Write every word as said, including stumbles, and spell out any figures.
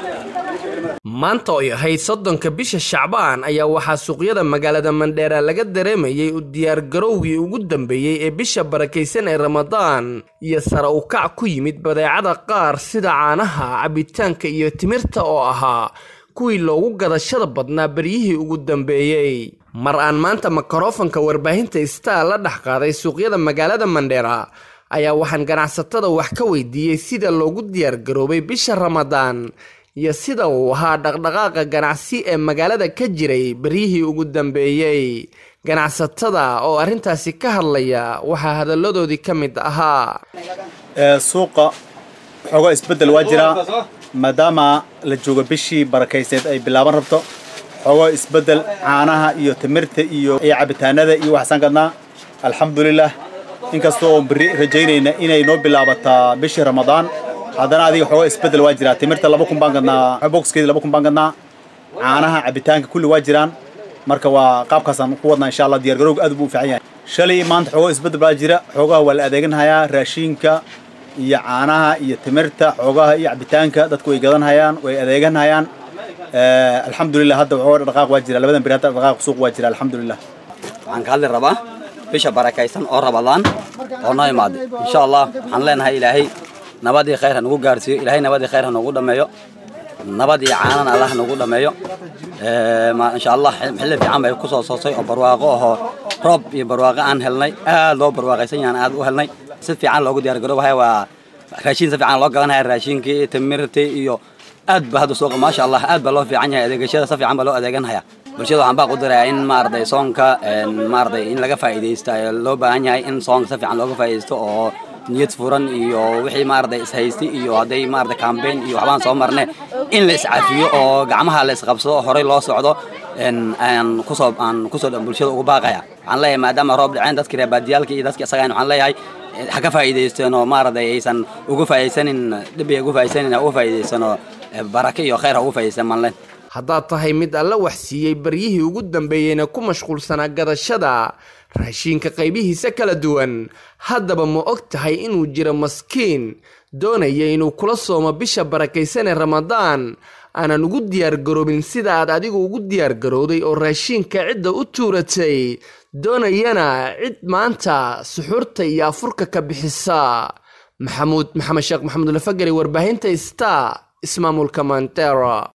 maanta oo yahay soddonka bisha Shacbaan ayaa waxa suuqyada magaalada Mandheera laga dareemayay u diyaar garowgii ugu dambeeyay ee bisha barakeysan ee Ramadaan iyo sare u kac ku yimid badeecada qaar sida caanaha, cabitaanka iyo timirta oo ahaa kuwii loogu gadashada badnaa baryihii ugu dambeeyay. mar aan maanta makrofonka warbaahinta Star la dhaxqaaday suuqyada magaalada Mandheera ayaa waxaan ganacsatada wax ka weydiiyay sida loogu diyaar garoobay bisha Ramadaan iyo sida uu ahaa dhaqdhaqaaqa ganacsi ee magaalada ka jiray baryihii ugu dambeeyay. ganacsatada oo arintaasi ka hadlaya waxa hadaladoodii ka mid ahaa ee suuqa xogo isbedel waa jira maadaama la joogo bishii barakeyseed ay bilaaban rabto xogo isbedel caanaha iyo timirta iyo cabitaanada iyo wax sangadna alxamdulillah inkastoo bari rajaynayna inay noo bilaabato bishii Ramadaan haddana adiga xogo isbedel waa jira timirta laba kun baan gadnaa boxkeeda laba kun baan gadnaa caanaha cabitaanka kulli waa jiraan marka waa qaabkaasaan ku wadnaa insha Allah diyaar garowga aad buu fiican yahay shalay maanta xogo isbedel baa jira xogaha waa la adeeganhayaa raashinka iyo caanaha iyo timirta xogaha iyo cabitaanka dadku way gadanhayaan way adeeganhayaan ee alxamdulillah hadda xogo dhaqaaq waa jira labadan bari hadda dhaqaaq suuq waa jira alxamdulillah waxaan ka hadli rabaa bisha barakeysan oo Ramadaan oo noo imaad insha Allah waxaan leenahay ilaahay nabadii khayr nagu gaarsiyo ilaahay nabadii khayr nagu dhameeyo nabadii caanana Allah nagu dhameeyo ee ma insha Allah xilli fiican bay ku soo soosay oo barwaaqo oo roob iyo barwaaqo aan helnay aad loo barwaaqaysan yahay aad u helnay si fiican loogu diyaar garoobahay waa raashin si fiican loo gadanahay raashinkii timirtii iyo aad ba hada suuqa ma sha Allah aad ba loo fiican yahay adeegashada si fiican ba loo adeeganaya bulshada waxaan baa qudarayaa in maarday soonka maarday in laga faa'iideysto loo baahan yahay in soonka si fiican looga faa'iideysto oo niyad furan iyo wixii maarday is haystay iyo haday maarday campaign iyo waxbaan soo marnay in la iscaafiyo oo gacmaha la isqabsado horay loo socdo in aan ku soo aan ku soo bulshada ugu baaqaya waxaan leeyahay maadaama roob dhaceen dadkii reebadiyalka iyo dadkii asaga waxaan leeyahay xaga faa'iideystaan oo maarday aysan ugu faa'iideysanin dhibi ugu faa'iideysanin oo faa'iideysano baraka iyo khayr ugu faa'iideysan manleen haddaad tahay mid alla wax siiyay baryihii ugu dambeeyayna ku mashquulsanaa gadashada raashinka qaybihiisa kala duwan haddaba ma og tahay inuu jiro maskiin doonaya inuu kula soomo bisha barakeysan ee Ramadaan aanan ugu diyaar garoobin sida aad adigu ugu diyaar garowday oo raashinka cidda u tuuratay doonayana cid maanta suxuurta iyo afurka ka bixisa. maxamuud maxamed sheekh maxamuud lafagari warbaahinta Star ismaamulka Mandheera.